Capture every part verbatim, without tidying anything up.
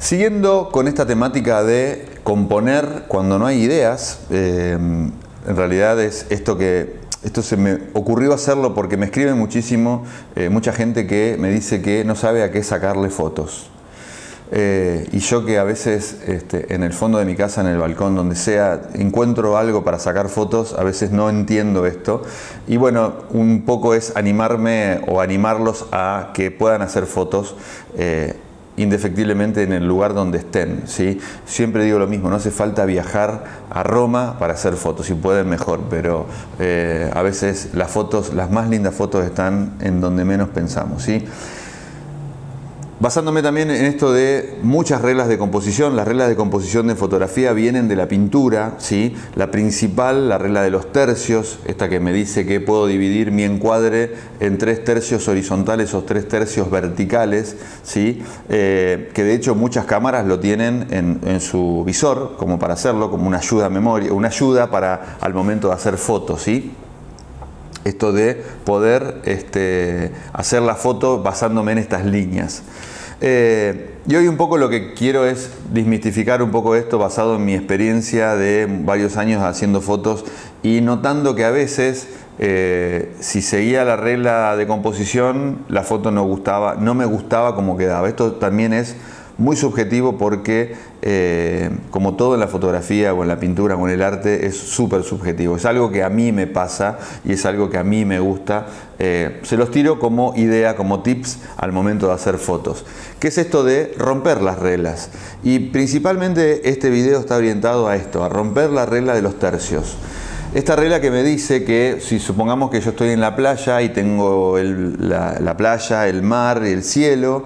Siguiendo con esta temática de componer cuando no hay ideas, eh, en realidad es esto que esto se me ocurrió hacerlo porque me escribe muchísimo eh, mucha gente que me dice que no sabe a qué sacarle fotos. Eh, y yo que a veces este, en el fondo de mi casa, en el balcón, donde sea, encuentro algo para sacar fotos, a veces no entiendo esto. Y bueno, un poco es animarme o animarlos a que puedan hacer fotos eh, indefectiblemente en el lugar donde estén, ¿sí? Siempre digo lo mismo, no hace falta viajar a Roma para hacer fotos, si pueden mejor, pero eh, a veces las fotos, las más lindas fotos están en donde menos pensamos, ¿sí? Basándome también en esto de muchas reglas de composición, las reglas de composición de fotografía vienen de la pintura, ¿sí? La principal, la regla de los tercios, esta que me dice que puedo dividir mi encuadre en tres tercios horizontales o tres tercios verticales, ¿sí? Eh, que de hecho muchas cámaras lo tienen en, en su visor, como para hacerlo, como una ayuda a memoria, una ayuda para al momento de hacer fotos, ¿sí? Esto de poder este, hacer la foto basándome en estas líneas. Eh, y hoy un poco lo que quiero es desmistificar un poco esto basado en mi experiencia de varios años haciendo fotos y notando que a veces eh, si seguía la regla de composición la foto no gustaba, no me gustaba como quedaba. Esto también es muy subjetivo porque, eh, como todo en la fotografía o en la pintura o en el arte, es súper subjetivo. Es algo que a mí me pasa y es algo que a mí me gusta. Eh, se los tiro como idea, como tips al momento de hacer fotos. ¿Qué es esto de romper las reglas? Y principalmente este video está orientado a esto, a romper la regla de los tercios. Esta regla que me dice que si supongamos que yo estoy en la playa y tengo el, la, la playa, el mar, el cielo,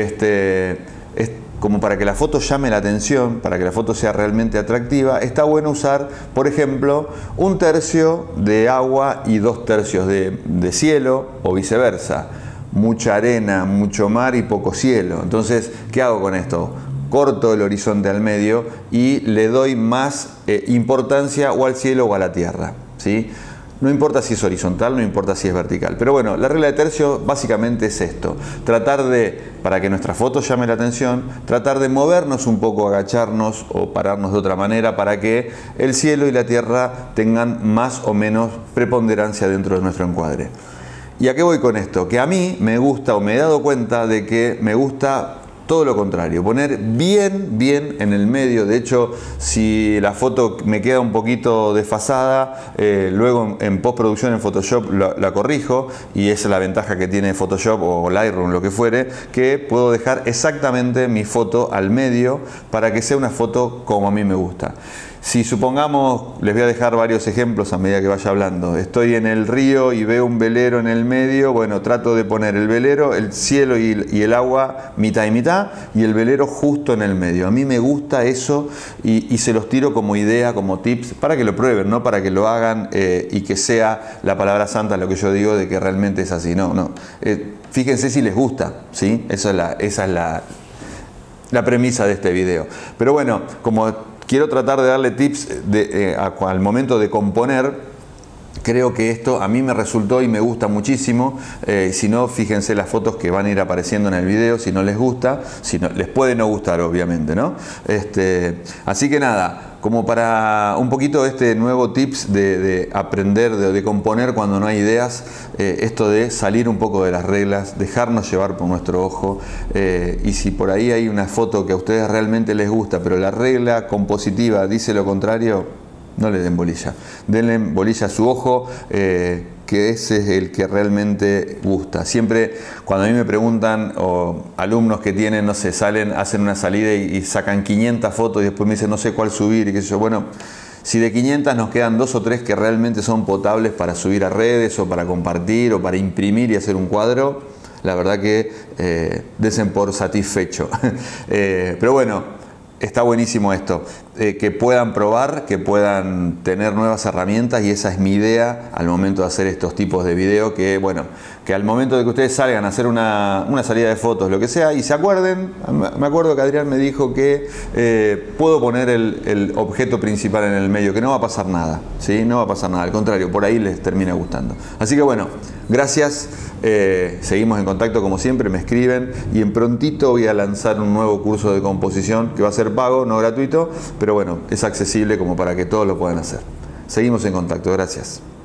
este... es como para que la foto llame la atención, para que la foto sea realmente atractiva, está bueno usar, por ejemplo, un tercio de agua y dos tercios de, de cielo o viceversa. Mucha arena, mucho mar y poco cielo. Entonces, ¿qué hago con esto? Corto el horizonte al medio y le doy más eh, importancia o al cielo o a la tierra, ¿sí? No importa si es horizontal, no importa si es vertical. Pero bueno, la regla de tercio básicamente es esto. Tratar de, para que nuestra foto llame la atención, tratar de movernos un poco, agacharnos o pararnos de otra manera para que el cielo y la tierra tengan más o menos preponderancia dentro de nuestro encuadre. ¿Y a qué voy con esto? Que a mí me gusta, o me he dado cuenta de que me gusta todo lo contrario, poner bien, bien en el medio. De hecho, si la foto me queda un poquito desfasada, eh, luego en, en postproducción en Photoshop la, la corrijo, y esa es la ventaja que tiene Photoshop o Lightroom, lo que fuere, que puedo dejar exactamente mi foto al medio para que sea una foto como a mí me gusta. Si supongamos, les voy a dejar varios ejemplos a medida que vaya hablando. Estoy en el río y veo un velero en el medio. Bueno, trato de poner el velero, el cielo y, y el agua mitad y mitad, y el velero justo en el medio. A mí me gusta eso y, y se los tiro como idea, como tips, para que lo prueben, no para que lo hagan eh, y que sea la palabra santa lo que yo digo de que realmente es así. No, no. Eh, fíjense si les gusta, ¿sí? Esa es la, esa es la, la premisa de este video. Pero bueno, como quiero tratar de darle tips de, eh, al momento de componer, creo que esto a mí me resultó y me gusta muchísimo. Eh, si no, fíjense las fotos que van a ir apareciendo en el video, si no les gusta, si no, les puede no gustar obviamente, ¿no? Este, así que nada, como para un poquito este nuevo tips de, de aprender, de, de componer cuando no hay ideas, eh, esto de salir un poco de las reglas, dejarnos llevar por nuestro ojo, eh, y si por ahí hay una foto que a ustedes realmente les gusta, pero la regla compositiva dice lo contrario, no le den bolilla. Denle bolilla a su ojo, eh, que ese es el que realmente gusta. Siempre cuando a mí me preguntan, o alumnos que tienen, no sé, salen, hacen una salida y, y sacan quinientas fotos y después me dicen no sé cuál subir y qué sé yo. Bueno, si de quinientas nos quedan dos o tres que realmente son potables para subir a redes o para compartir o para imprimir y hacer un cuadro, la verdad que eh, desen por satisfecho. eh, pero bueno, está buenísimo esto, eh, que puedan probar, que puedan tener nuevas herramientas, y esa es mi idea al momento de hacer estos tipos de video, que bueno, que al momento de que ustedes salgan a hacer una, una salida de fotos, lo que sea, y se acuerden, me acuerdo que Adrián me dijo que eh, puedo poner el, el objeto principal en el medio, que no va a pasar nada, ¿sí? No va a pasar nada, al contrario, por ahí les termina gustando. Así que bueno, gracias, eh, seguimos en contacto como siempre, me escriben y en prontito voy a lanzar un nuevo curso de composición que va a ser pago, no gratuito, pero bueno, es accesible como para que todos lo puedan hacer. Seguimos en contacto, gracias.